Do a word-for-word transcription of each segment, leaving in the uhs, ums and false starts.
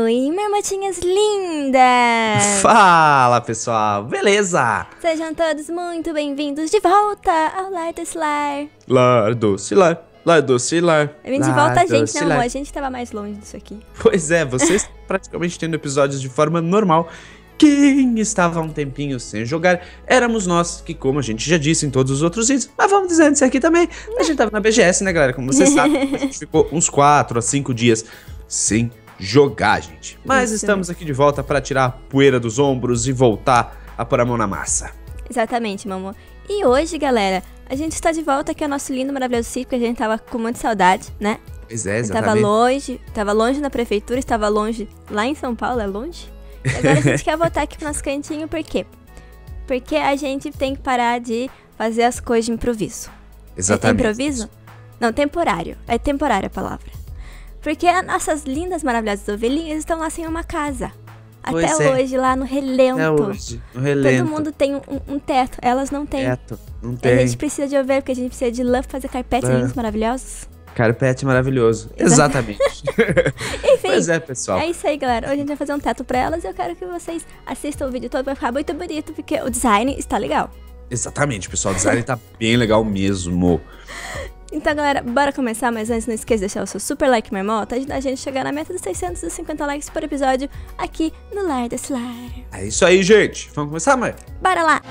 Oi, marmotinhas lindas! Fala, pessoal! Beleza? Sejam todos muito bem-vindos de volta ao Lar desse Lar. Lar doce lar, lar doce lar. Bem-vindo de volta a gente, né, amor? A gente tava mais longe disso aqui. Pois é, vocês praticamente tendo episódios de forma normal. Quem estava há um tempinho sem jogar éramos nós, que como a gente já disse em todos os outros vídeos, mas vamos dizer antes aqui também, a gente tava na B G S, né, galera? Como vocês sabem, a gente ficou uns quatro a cinco dias sem jogar, gente. Mas Isso. estamos aqui de volta para tirar a poeira dos ombros e voltar a pôr a mão na massa. Exatamente, mamô. E hoje, galera, a gente está de volta aqui ao nosso lindo, maravilhoso sítio, que a gente tava com muita saudade, né? Pois é, exatamente. Tava longe, tava longe na prefeitura, estava longe lá em São Paulo, é longe? E agora a gente quer voltar aqui pro nosso cantinho, por quê? Porque a gente tem que parar de fazer as coisas de improviso. Exatamente. É improviso? Não, temporário. É temporária a palavra. Porque as nossas lindas, maravilhosas ovelhinhas estão lá sem uma casa. Pois Até é. hoje, lá no relento. Até hoje, no relento. Todo mundo tem um, um teto, elas não têm. Teto, não A tem. gente precisa de ovelha, porque a gente precisa de lã pra fazer carpetes Lã. lindos, maravilhosos. Carpete maravilhoso. Exatamente. Enfim, Pois é, pessoal. é isso aí, galera. Hoje a gente vai fazer um teto pra elas e eu quero que vocês assistam o vídeo todo, vai ficar muito bonito, porque o design está legal. Exatamente, pessoal. O design tá bem legal mesmo. Então, galera, bora começar, mas antes não esqueça de deixar o seu super like, marmota, ajudar a gente a chegar na meta dos seiscentos e cinquenta likes por episódio aqui no Lar desse Lar. É isso aí, gente. Vamos começar, mãe? Bora lá!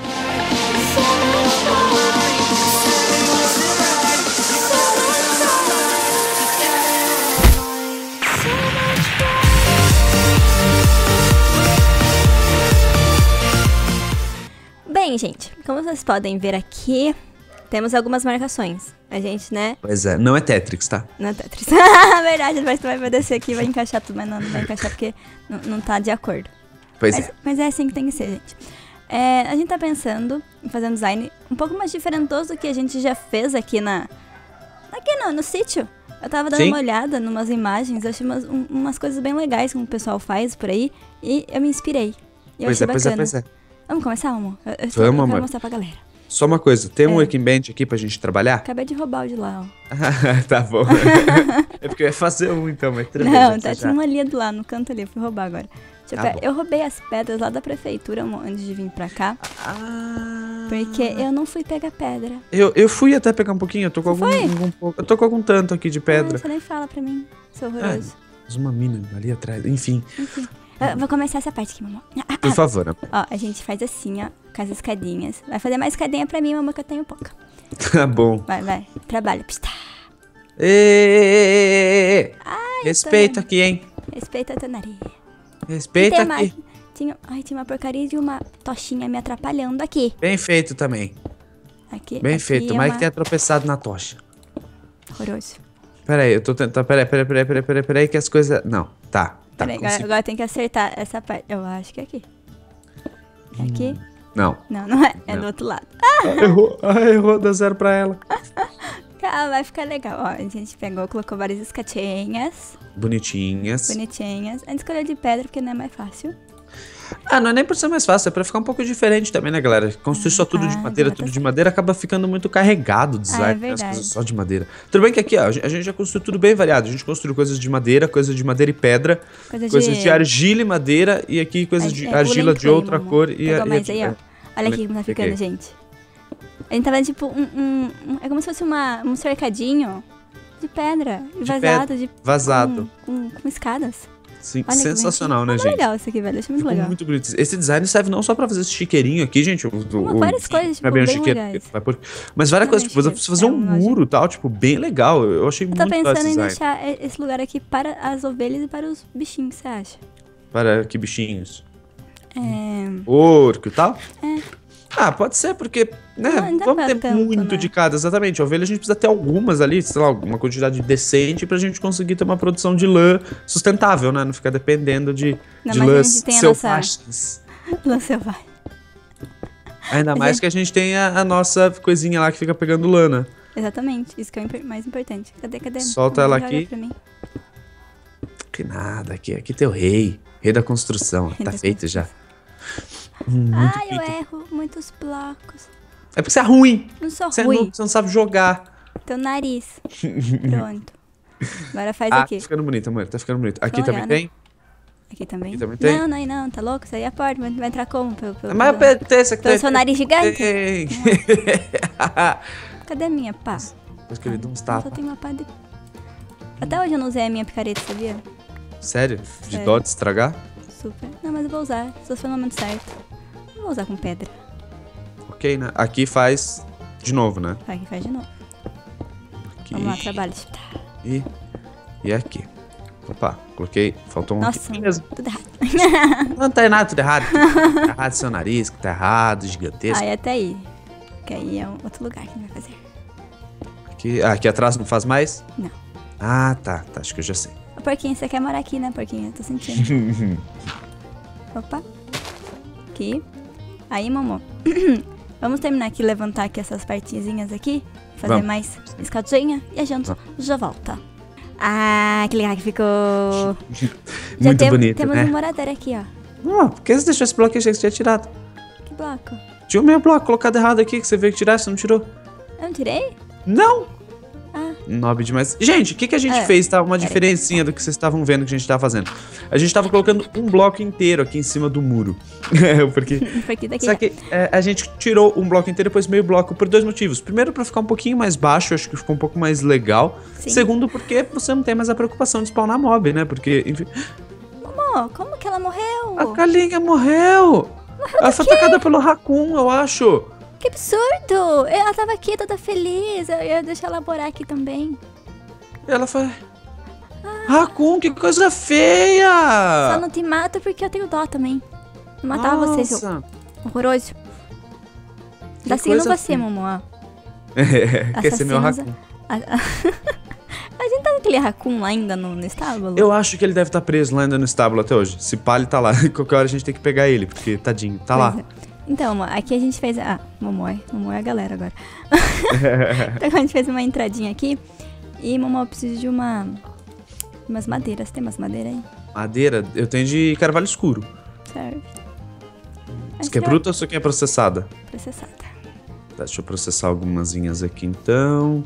Bem, gente, como vocês podem ver aqui, temos algumas marcações. A gente, né? Pois é, não é Tetris, tá? Não é Tetris. Verdade, mas tu vai descer aqui e vai encaixar tudo, mas não, não vai encaixar porque não, não tá de acordo. Pois mas, é. Mas é assim que tem que ser, gente. É, a gente tá pensando em fazer um design um pouco mais diferentoso do que a gente já fez aqui na... Aqui no, no sítio. Eu tava dando Sim. uma olhada em umas imagens, eu achei umas, um, umas coisas bem legais que o pessoal faz por aí e eu me inspirei. E eu Pois achei é, pois é, bacana. pois é. Vamos começar, amor? Eu, eu, Vamos, eu quero amor. mostrar pra galera. Só uma coisa, tem um É. working bench aqui pra gente trabalhar? Acabei de roubar o de lá, ó. Tá bom. É porque eu ia fazer um então, mas tudo bem, Não, já tá, já. tinha uma ali do lado, no canto ali, eu fui roubar agora. Deixa eu, Tá pegar. bom. Eu roubei as pedras lá da prefeitura amor, antes de vir pra cá, Ah, porque eu não fui pegar pedra. eu, eu fui até pegar um pouquinho, eu tô com algum, foi? algum pouco. Eu tô com algum tanto aqui de Ah, pedra. você nem fala pra mim, seu horroroso. Mas uma mina ali atrás, enfim. Enfim, eu vou começar essa parte aqui, mamãe. Por favor, né? Ó, a gente faz assim, ó, com as escadinhas. Vai fazer mais escadinha pra mim, mamãe, que eu tenho pouca. Tá bom. Vai, vai, trabalha, pista. Ê, ê, ê, ê. Ai, Respeita aqui, hein? Respeita a teu nariz. Respeita Tem aqui. mais- Tinha, ai, tinha uma porcaria de uma tochinha me atrapalhando aqui. Bem feito também. Aqui, Bem aqui feito. é Mas uma... que tenha tropeçado na tocha. Horroroso. Pera aí, eu tô tentando. Pera aí, pera aí, pera aí, pera aí, pera aí, pera aí, que as coisas. Não, tá. Tá. Peraí, agora, consegui. agora tem que acertar essa parte. Eu acho que é aqui. É aqui? Não. Não, não é. É Não. do outro lado. Ah, errou. Ah, errou, dá zero pra ela. Tá, vai ficar legal. Ó, a gente pegou, colocou várias escatinhas. Bonitinhas. Bonitinhas. A gente escolheu de pedra porque não é mais fácil. Ah, não é nem por ser mais fácil, é pra ficar um pouco diferente também, né, galera? Construir só tudo de Ah, madeira, agora tudo tá de madeira, acaba ficando muito carregado o design, Ah, é né, as verdade. coisas só de madeira. Tudo bem que aqui, ó, a gente a gente já construiu tudo bem variado. A gente construiu coisas de madeira, coisas de madeira e pedra, Coisa coisas de... de argila e madeira, e aqui coisas É, de é argila woolen de clay, outra mamãe. cor. E Pegou a- e mais a- aí, ó. Olha aqui como tá ficando, Peguei. gente. A gente tava tipo um, um- um- É como se fosse uma, um cercadinho de pedra. E De vazado. pedra, De, vazado. Com, com, com escadas. Sim, Olha que sensacional, né, bonitinho. gente? Ficou legal isso aqui, velho. Achei muito Ficou legal. muito bonito. Esse design serve não só pra fazer esse chiqueirinho aqui, gente. O, o, o- várias coisas, tipo, não é bem o bem chiqueiro, legais. vai por- mas várias Não, coisas. bem Tipo, você chiqueiro. fazer É um um nojento. muro e tal, tipo, bem legal. Eu achei Eu muito tô legal pensando esse em design. deixar e- esse lugar aqui para as ovelhas e para os bichinhos, o que você acha? Para que bichinhos? É... Porco e tal? É. Ah, pode ser, porque, né, Não, não dá vamos pra ter tanto, muito né? de cada, exatamente. A ovelha a gente precisa ter algumas ali, sei lá, uma quantidade decente pra gente conseguir ter uma produção de lã sustentável, né? Não ficar dependendo de, Não, de mas a lãs gente tem a selvagens. Lã selvagem. Ainda A mais gente- que a gente tem a, a nossa coisinha lá que fica pegando lã, né? Exatamente, isso que é o imp- mais importante. Cadê, cadê? Solta ela Joga aqui. pra mim. Que nada, aqui, aqui tem o rei. Rei da construção. Rei Tá da feito já. Hum, muito Ai, eu pica. erro muitos blocos. É porque você é ruim. Não sou Você, é ruim. noob, você não sabe jogar. Teu nariz. Pronto. Agora faz Ah, aqui. tá ficando bonito, amor. Tá ficando bonito. Aqui Tô também olhando. tem? Aqui também? Aqui também tem? Não, não, não, tá louco? Isso aí é a porta, mas vai entrar como? Pelo, pelo, Mas pelo, tem essa aqui. pelo seu nariz gigante? Tem. Cadê a minha pá? Acho que ele deu uns Eu só tapas. tenho uma pá de... Até hoje eu não usei a minha picareta, sabia? Sério? De Sério. dó de estragar? Super. Não, mas eu vou usar, se for no momento certo. Não vou usar com pedra. Ok, né? Aqui faz de novo, né? Vai, aqui faz de novo. Aqui. Vamos lá, trabalho. E, e aqui. Opa, coloquei. Faltou um Nossa, aqui mesmo. tudo errado. Não tá nada, tudo errado. Tá errado seu nariz, que tá errado, gigantesco. Aí até aí. Que aí é um outro lugar que a gente vai fazer. Aqui, ah, aqui atrás não faz mais? Não. Ah, tá, tá. Acho que eu já sei. Ô, Porquinho, você quer morar aqui, né, Porquinho? Eu tô sentindo. Opa. Aqui. Aí, Momô. Vamos terminar aqui, levantar aqui essas partezinhas aqui. Fazer Vamos. mais escadinha. E a gente já volta. Ah, que legal que ficou. Já Muito tem- bonito, Temos né? um morador aqui, ó. Não, por que você deixou esse bloco aí? Achei que você tinha tirado. Que bloco? Tinha o meu bloco colocado errado aqui, que você veio que tirar, você não tirou. Eu não tirei? Não! Ah. Nobre demais. Gente, o que, que a gente É, fez, tá? Uma peraí. diferencinha do que vocês estavam vendo que a gente tava fazendo. A gente tava colocando um bloco inteiro aqui em cima do muro. Porque... Porque daqui. Só que é, a gente tirou um bloco inteiro e depois meio bloco por dois motivos. Primeiro, pra ficar um pouquinho mais baixo, acho que ficou um pouco mais legal. Sim. Segundo, porque você não tem mais a preocupação de spawnar mob, né? Porque, enfim... Momô, como que ela morreu? A Kalinga morreu! Ela foi atacada pelo Raccoon, eu acho. Que absurdo! Ela tava aqui toda feliz. Eu ia deixar ela morar aqui também. Ela foi... Raccoon, que coisa feia! Só não te mato porque eu tenho dó também. Não matava você, seu Nossa. horroroso. Que Tá seguindo coisa você, feia. Momô. ó. É, quer ser meu Assassinos- Raccoon. A, a gente tá com aquele raccoon lá ainda no, no estábulo? Eu acho que ele deve estar preso lá ainda no estábulo até hoje. Se pá, ele tá lá. Qualquer hora a gente tem que pegar ele, porque tadinho, tá lá. Pois é. Então, amor, aqui a gente fez... Ah, Momô, Momô é a galera agora. Então a gente fez uma entradinha aqui. E, Momô, eu preciso de uma... Umas madeiras. Tem umas madeiras aí? Madeira, eu tenho de carvalho escuro. Serve. Você quer bruta ou você quer processada? Processada. Tá, deixa eu processar algumasinhas aqui então.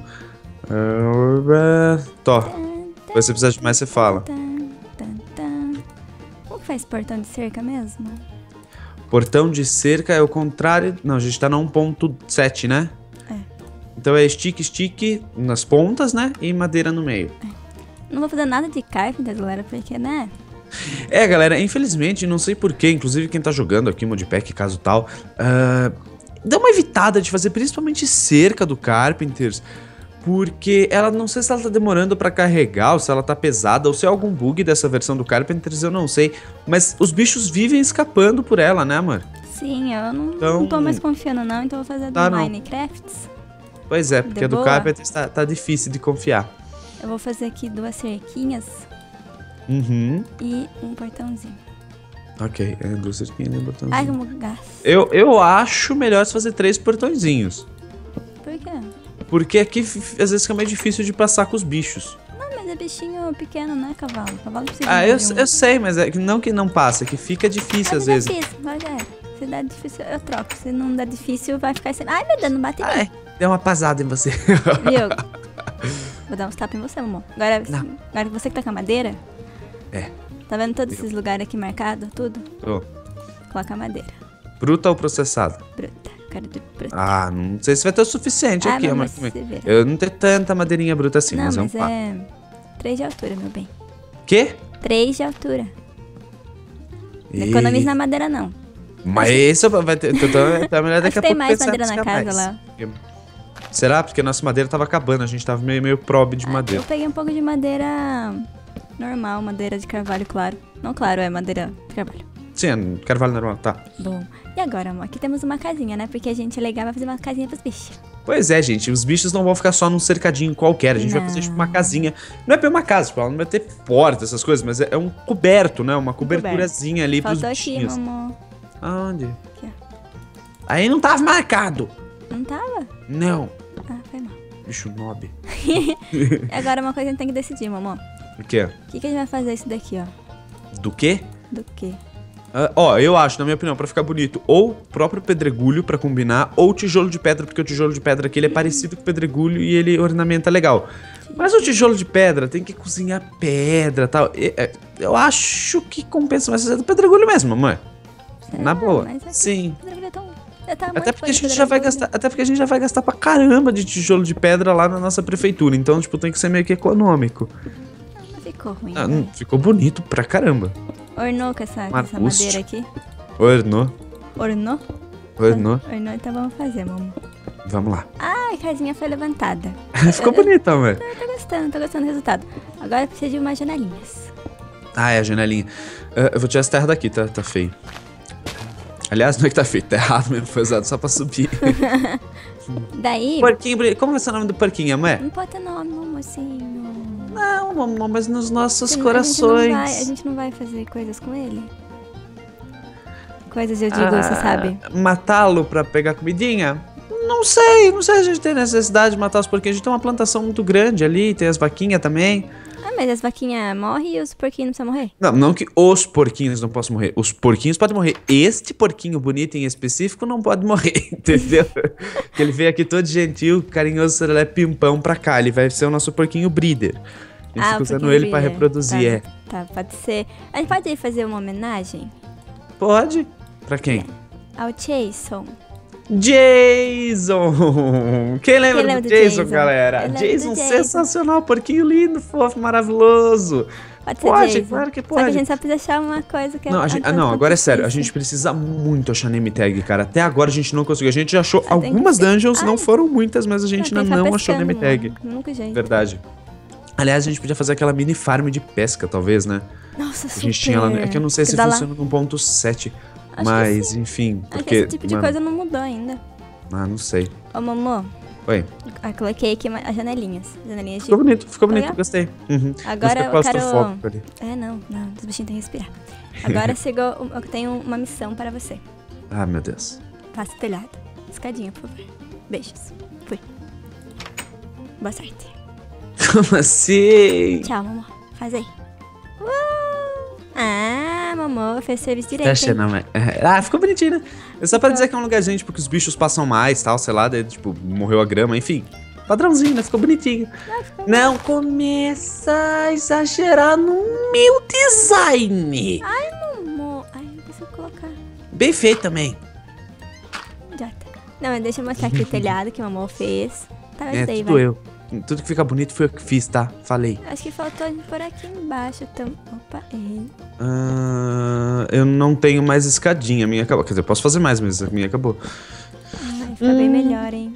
Uh, Tó. Se você precisar de mais, você fala. Tan, tan, tan. Como que faz portão de cerca mesmo? Portão de cerca é o contrário. Não, a gente tá na um ponto sete, né? É. Então é stick, stick nas pontas, né? E madeira no meio. Não vou fazer nada de carpenter, galera, porque, né? É, galera, infelizmente, não sei porquê, inclusive quem tá jogando aqui Modpack, caso tal, uh, dá uma evitada de fazer principalmente cerca do Carpenters, porque ela, não sei se ela tá demorando pra carregar, ou se ela tá pesada, ou se é algum bug dessa versão do Carpenters, eu não sei, mas os bichos vivem escapando por ela, né, amor? Sim, eu não, Então- não tô mais confiando, não, então eu vou fazer do Tá, não. Minecrafts. Pois é, porque De a do boa. Carpenters tá, tá difícil de confiar. Eu vou fazer aqui duas cerquinhas Uhum, e um portãozinho. ok, é duas cerquinhas e um botãozinho. Ai, como gás. Eu, eu acho melhor você fazer três portõezinhos. Por quê? Porque aqui f- às vezes fica meio difícil de passar com os bichos. Não, mas é bichinho pequeno, não é cavalo. Cavalo precisa Ah, eu, de um... eu sei, mas é que não que não passa, é que fica difícil Ah, às mas é vezes. difícil, mas é. Se dá difícil, eu troco. Se não dá difícil, vai ficar assim. Ai, meu Deus, não bate Ai, nem. deu uma pasada em você. Viu? Vou dar uns tapas em você, mamão. Agora, Não. agora você que tá com a madeira. É. Tá vendo todos esses lugares aqui marcados? Tudo? Tô. Coloca a madeira. Bruta ou processada? Bruta. Cara de bruta. Ah, não sei se vai ter o suficiente Ah, aqui, mas amor. você vira. Eu não tenho tanta madeirinha bruta assim, Não, mas, mas é um pá. é... Três de altura, meu bem. Quê? Três de altura. Não Ih, economize na madeira, não. Mas isso vai ter. Então, então é melhor Acho daqui que a tem pouco mais pensar madeira em na buscar casa mais. lá. Será? Porque a nossa madeira tava acabando, a gente tava meio, meio probe de Ah, madeira. eu peguei um pouco de madeira normal, madeira de carvalho, claro. Não claro, é madeira de carvalho. Sim, é carvalho normal, tá. Bom. E agora, amor? Aqui temos uma casinha, né? Porque a gente é legal, vai fazer uma casinha pros bichos. Pois é, gente, os bichos não vão ficar só num cercadinho qualquer, a gente vai fazer tipo uma Não. casinha. Não é bem uma casa, tipo, ela não vai ter porta, essas coisas, mas é, é um coberto, né? Uma coberturazinha ali Faltou pros aqui, bichinhos. amor. Aonde? Aqui, Aí não tava marcado. Não tava? Não. Ah, foi mal. Bicho nob. Agora uma coisa a gente tem que decidir, mamão. O quê? O que, que a gente vai fazer isso daqui, ó? Do quê? Do quê? Ah, ó, eu acho, na minha opinião, pra ficar bonito, ou próprio pedregulho pra combinar, ou tijolo de pedra, porque o tijolo de pedra aqui ele é parecido com o pedregulho e ele ornamenta legal. Mas o tijolo de pedra tem que cozinhar pedra e tal. E, é, eu acho que compensa mais fazer do pedregulho mesmo, amor. Será? Na boa. Mas é que Sim. o pedregulho é tão... eu tava Até muito porque, a fã de gente já vai pedregulho. gastar, até porque a gente já vai gastar pra caramba de tijolo de pedra lá na nossa prefeitura. Então, tipo, tem que ser meio que econômico. Não ficou ruim, Ah, né? hum, ficou bonito pra caramba. Ornou com essa, com essa Arbusto. madeira aqui. Ornou. Ornou? Ornou. Ornou, então vamos fazer, mamãe. Vamos lá. Ai, a casinha foi levantada. Ficou bonito, amor. Eu tô gostando, tô gostando do resultado. Agora precisa de umas janelinhas. Ah, é a janelinha. Ah, eu vou tirar essa terra daqui, tá, tá feio. Aliás, não é que tá feio, tá errado mesmo. Foi usado só pra subir. Daí... Porquinho, bonito. Como vai ser o nome do porquinho, amor? Não pode ter nome, mocinho. Não, mamãe, mas nos nossos Senão corações. A gente, não vai, a gente não vai fazer coisas com ele? Coisas, eu digo, Ah, você sabe. Matá-lo pra pegar comidinha? Não sei, não sei se a gente tem necessidade de matar os porquinhos. A gente tem uma plantação muito grande ali, tem as vaquinhas também. Ah, mas as vaquinhas morrem e os porquinhos não precisam morrer? Não, não que os porquinhos não possam morrer. Os porquinhos podem morrer. Este porquinho bonito em específico não pode morrer, entendeu? Que ele veio aqui todo gentil, carinhoso, serelé, pimpão pra cá. Ele vai ser o nosso porquinho breeder. A gente Ah, fica o usando porquinho ele pra breeder. reproduzir, é. Tá, pode ser. A gente pode ir fazer uma homenagem Pode? Pra quem? ao Jason. Jason! Quem lembra, Quem lembra do do Jason, Jason? galera? Eu lembro Jason, do Jason. sensacional, porquinho lindo, fofo, maravilhoso. Pode ser Pode, Jason. claro que Só que pode. a gente só precisa achar uma coisa que Não, a a- gente- a- ah, não, a- agora é sério. A difícil. gente precisa muito achar name tag, cara. Até agora a gente não conseguiu. A gente já achou Ah, tem que algumas ser- dungeons, não Ai. foram muitas, mas a gente tem ainda que ficar não achou name pescando, tag. mano. Nunca jeito. Verdade. Aliás, a gente podia fazer aquela mini farm de pesca, talvez, né? Nossa, A super. gente tinha lá. no- É que eu não sei se dá lá. funciona no ponto sete. Acho que Mas, sim. enfim. Acho que Porque. esse tipo de mano, coisa não mudou ainda. Ah, não sei. Ô, Momô, Oi. eu coloquei aqui uma- as janelinhas. Janelinhas de... Ficou bonito, ficou bonito, Legal. gostei. Uhum. Agora Mas eu foi quero... claustrofóbico ali. É, não, não. Os bichinhos têm que respirar. Agora chegou... Eu tenho uma missão para você. Ah, meu Deus. Faça o telhado. Escadinha, por favor. Beijos. Fui. Boa sorte. Como assim? Tchau, mamô. Faz aí. Uau! Ah, mamô fez serviço direito, Fecha, hein? não, é. Ah, ficou bonitinho, né? É só pra Ficou. dizer que é um lugarzinho, tipo, que os bichos passam mais, tal, sei lá, daí, tipo, morreu a grama, enfim. Padrãozinho, né? Ficou bonitinho. Ah, ficou... Não começa a exagerar no meu design. Mamô. Ai, não consigo colocar. Bem feito também. Idiota. Não, mas deixa eu mostrar aqui o telhado que o mamô fez. Tá, É, daí, tudo vai. eu. Tudo que fica bonito foi eu que fiz, tá? Falei. Acho que faltou por aqui embaixo. Então... Opa, errei. Ah, eu não tenho mais escadinha, a minha acabou. Quer dizer, eu posso fazer mais, mas a minha acabou. Ai, fica bem melhor, hein?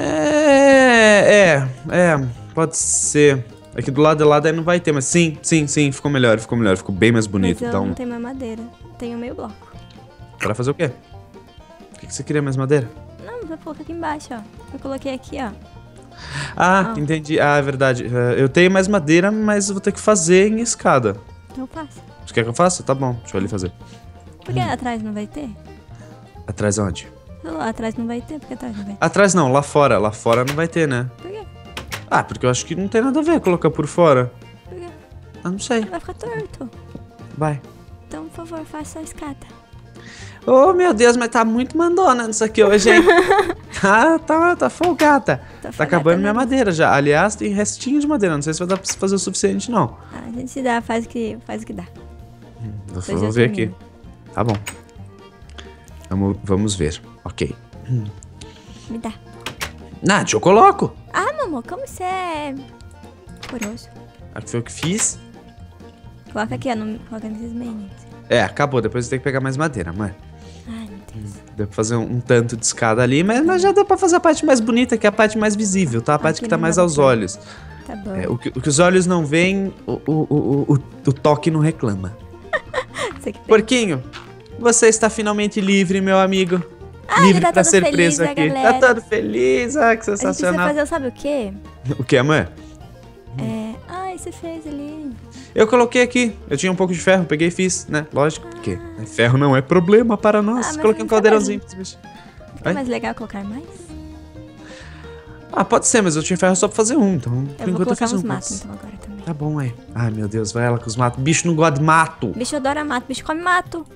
É, é, é, pode ser. Aqui do lado de lá daí não vai ter, mas sim, sim, sim, ficou melhor, ficou melhor, ficou bem mais bonito. Mas eu Dá um... não tenho mais madeira. Tenho meio bloco. Pra fazer o quê? O que que você queria, mais madeira? Não, vou colocar aqui embaixo, ó. Eu coloquei aqui, ó. Ah, Ah. entendi. Ah, é verdade. Eh, Eu tenho mais madeira, mas eu vou ter que fazer em escada. Então eu faço. Você quer que eu faça? Tá bom, deixa eu ali fazer. Por que atrás não vai ter? Atrás onde? Lá atrás não vai ter, porque atrás não vai ter. Atrás não, lá fora. Lá fora não vai ter, né? Por quê? Ah, porque eu acho que não tem nada a ver colocar por fora. Por quê? Ah, não sei. Vai ficar torto. Vai. Então, por favor, faça a escada. Oh, meu Deus, mas tá muito mandona nisso aqui hoje, hein? tá, tá, tá folgada. Tá Tá acabando folgada, minha né? madeira já. Aliás, tem restinho de madeira. Não sei se vai dar pra fazer o suficiente, não. Ah, a gente se dá, faz o que, faz o que dá. Eu Depois vou eu ver aqui. termino. Tá bom. Vamos, vamos ver. Ok. Me dá. Nath, eu coloco. Ah, mamô, como você é curioso. Aqui foi o que fiz. Coloca aqui, ó. No, coloca nesses meninos. É, acabou. Depois tem que pegar mais madeira, mãe. Ai, meu Deus. Deu pra fazer um, um tanto de escada ali, mas, mas já deu pra fazer a parte mais bonita, que é a parte mais visível, tá? A parte que que tá não mais dá aos pra- olhos. Tá bom. É, o, que, o que os olhos não veem, o, o, o, o, o toque não reclama. Você que tem. Porquinho, você está finalmente livre, meu amigo. Ah, livre ele tá pra todo ser feliz, preso a aqui. galera. Tá todo feliz, ah, que A gente precisa sensacional. fazer, sabe o quê? O que, mãe? É... Ai, você fez ali. Eu coloquei aqui. Eu tinha um pouco de ferro, peguei e fiz, né? Lógico, porque né, ferro não é problema para Ah, nós. mas Coloquei um não foi caldeirãozinho pros bichos. Fica Oi? mais legal colocar mais? Ah, pode ser, mas eu tinha ferro só pra fazer um, então por Eu vou enquanto eu colocar fiz uns um. matos mas- então agora também. Tá bom aí. Ai, meu Deus, vai ela com os matos. Bicho não gosta de mato. Bicho adora mato, bicho come mato.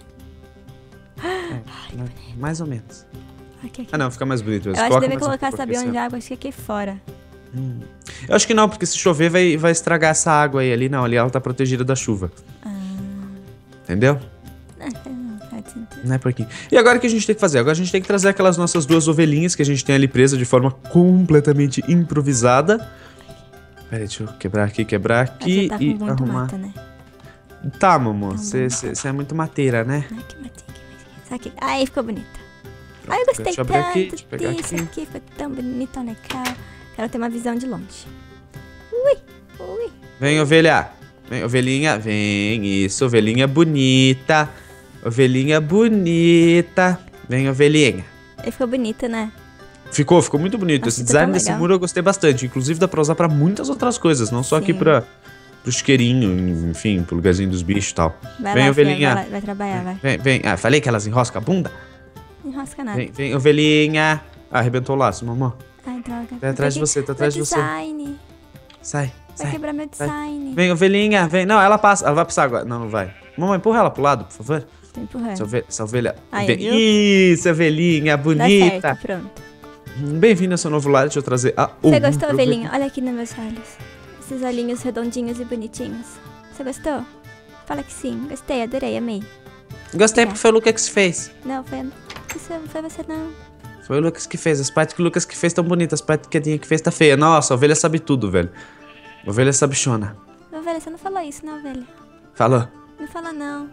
Né? Mais ou menos. Aqui, aqui. Ah, não, fica mais bonito. Eu acho que deve colocar, sabe onde? A água, acho que aqui fora. Hum. Eu acho que não, porque se chover vai, vai estragar essa água aí. Ali não, ali ela tá protegida da chuva. Ah. Entendeu? Não, não faz sentido. Não é porquinho. E agora o que a gente tem que fazer? Agora a gente tem que trazer aquelas nossas duas ovelhinhas que a gente tem ali presa de forma completamente improvisada. Pera aí, deixa eu quebrar aqui, quebrar aqui Mas já tá e com muito arrumar. mata, né? Tá, mamô, Tá você é muito mateira, né? Ai, que matinha, que matinha. Só que... Aí ficou bonita. Ai, eu gostei Deixa eu abrir aqui, tanto deixa eu pegar disso aqui. aqui. Ficou tão bonito, tão legal. Quero ter uma visão de longe. Ui, ui. Vem, ovelha. Vem, ovelhinha. Vem, isso, ovelhinha bonita. Ovelhinha bonita. Vem, ovelhinha. Ele ficou bonito, né? Ficou, ficou muito bonito. Nossa, Esse ficou design tão desse legal. muro eu gostei bastante. Inclusive dá pra usar pra muitas outras coisas. Não só aqui Sim. pra, pro chiqueirinho, enfim, pro lugarzinho dos bichos e tal. Vai Vem, lá, filha, ovelhinha. vai, lá, vai trabalhar, vai. Vem, vem. Ah, falei que elas enroscam a bunda? Não enrosca nada. Vem, vem, ovelhinha. Ah, arrebentou o laço, mamãe. Ai, droga. Tá atrás de Vai você, tá que- atrás de meu você. design. Sai, Vai sai. quebrar meu vai. design. Vem, ovelhinha, vem. Não, ela passa, ela vai passar agora. Não, não vai. Mamãe, empurra ela pro lado, por favor. Tô empurrando. Essa ovelha. Essa ovelha. Aí, vem. viu? Isso, ovelhinha, Dá bonita. certo, pronto. Bem-vindo ao seu novo lar, deixa eu trazer a Você outra gostou, ovelhinha? Olha aqui nos meus olhos. Esses olhinhos redondinhos e bonitinhos. Você gostou? Fala que sim. Gostei, adorei, amei. Gostei porque foi o Lucas que fez. Não, foi, isso não foi você, não. Foi o Lucas que fez. As partes que o Lucas que fez tão bonitas, as partes que a Dinha que fez tá feia. Nossa, a ovelha sabe tudo, velho. A ovelha sabe chona. Ovelha, você não falou isso, não, ovelha. Falou. Não fala, não.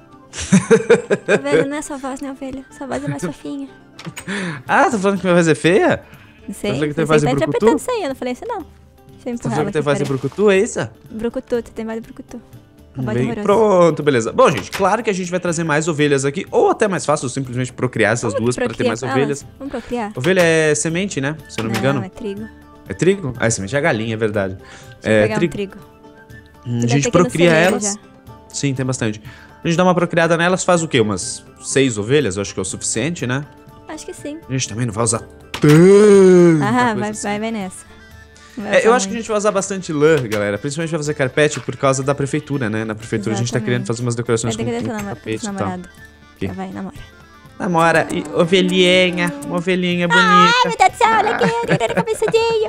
Ovelha, não é sua voz, né, ovelha? Sua voz é mais fofinha. Ah, tá falando que minha voz é feia? Não sei, falando que tem você voz de tá brucutu? interpretando isso aí, eu não falei isso, não. Deixa eu Tá empurrar falando ela que tem aqui, voz de peraí. brucutu, é isso? Brucutu, você tem voz de brucutu. Uma voz Bem, horrorosa. pronto, beleza. Bom, gente, claro que a gente vai trazer mais ovelhas aqui, ou até mais fácil, simplesmente procriar essas Vamos duas para ter procriar mais com ovelhas. elas? Vamos procriar? Ovelha é semente, né? Se eu não me engano. é trigo. É trigo? Ah, semente é galinha, é verdade. Deixa eu É pegar trigo. um trigo. Hum, Deve A gente ter aqui no procria celeiro elas. já. Sim, tem bastante. A gente dá uma procriada nelas, faz o quê? Umas seis ovelhas? Eu acho que é o suficiente, né? Acho que sim. A gente também não vai usar tanta Ah, coisa vai, assim. vai, vai nessa. Não vai É, usar eu acho que a muito. gente vai usar bastante lã, galera. Principalmente pra fazer carpete por causa da prefeitura, né? Na prefeitura a gente tá Exatamente. querendo fazer umas decorações Vai com, ter que com dar seu tapete namorado. e tal. namorado. Que? Já vai, namora. Namora e ovelhinha, uma ovelhinha bonita. Ai, meu Deus do céu, olha aqui, olha a cabeçadinha.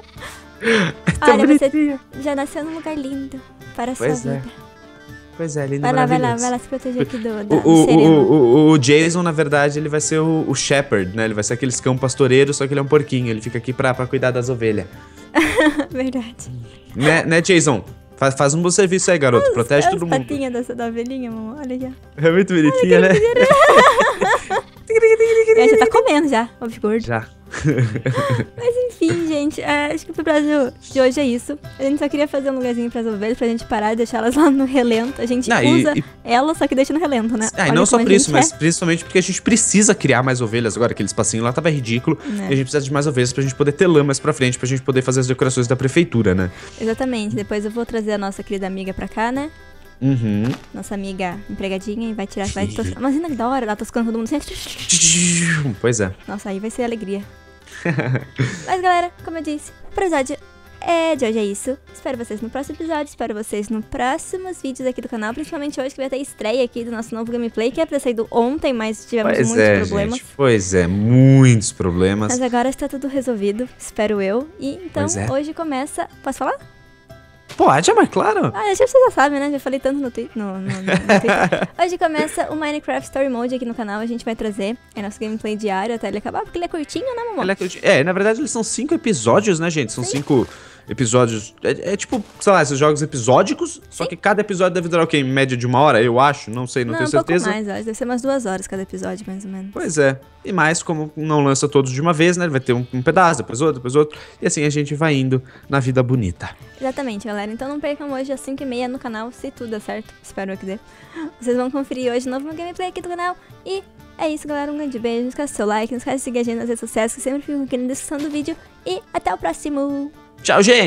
Tão Olha, você bonitinha. já nasceu num lugar lindo para a sua Pois é. vida. Pois é, lindo, Vai lá, vai lá, maravilhoso. vai lá se proteger aqui do, da, O, do o, sereno. o, o, o Jason, na verdade, ele vai ser o, o shepherd, né? Ele vai ser aqueles cão pastoreiro, só que ele é um porquinho. Ele fica aqui pra, pra cuidar das ovelhas. Verdade. Né, né, Jason? Faz, faz um bom serviço aí, garoto. Protege As todo mundo. patinhas da, da ovelhinha, mamãe. Olha já. É muito bonitinha, né? Ela já tá comendo já, o gordo. Já. Mas enfim, gente, é, acho que pro Brasil de hoje é isso. A gente só queria fazer um lugarzinho pras ovelhas pra gente parar e deixar elas lá no relento. A gente Não, e- usa e- elas, só que deixa no relento, né? Ah, e Olha não só como a por isso, gente mas é. principalmente porque a gente precisa criar mais ovelhas agora. Aquele espacinho lá tava ridículo. Né. E a gente precisa de mais ovelhas pra gente poder ter lã mais pra frente, pra gente poder fazer as decorações da prefeitura, né? Exatamente. Depois eu vou trazer a nossa querida amiga pra cá, né? Uhum. Nossa amiga empregadinha e vai tirar, vai toscar. Imagina que da hora, ela toscando todo mundo assim. Pois é. Nossa, aí vai ser alegria. Mas galera, como eu disse, o episódio é de hoje é isso. Espero vocês no próximo episódio, espero vocês nos próximos vídeos aqui do canal, principalmente hoje que vai ter estreia aqui do nosso novo gameplay, que é pra ter saído ontem, mas tivemos Pois muitos é, problemas. gente. Pois é, muitos problemas. Mas agora está tudo resolvido, espero eu. E então Pois é. hoje começa. Posso falar? Pode, mas claro. Ah, acho que você já sabe, né? Já falei tanto no, twi no, no, no, no Twitter. Hoje começa o Minecraft Story Mode aqui no canal. A gente vai trazer é nosso gameplay diário até ele acabar, porque ele é curtinho, né, mamãe? Ele é curti- É, na verdade eles são cinco episódios, né, gente? São Sim. cinco episódios. É, é tipo, sei lá, esses jogos episódicos. Só Sim. que cada episódio deve durar o quê? Em média de uma hora, eu acho. Não sei, não, tenho um pouco certeza. mais, eu acho. Deve ser umas duas horas cada episódio, mais ou menos. Pois é. E mais, como não lança todos de uma vez, né? Vai ter um, um pedaço, depois outro, depois outro. E assim a gente vai indo na vida bonita. Exatamente, galera. Então não percam hoje às cinco e meia no canal, se tudo der certo. Espero eu que dê. Vocês vão conferir hoje novo gameplay aqui do canal. E é isso, galera. Um grande beijo. Não esquece do seu like, não esquece de seguir a gente nas redes sociais, que sempre ficam aqui na descrição do vídeo. E até o próximo! Tchau, gente!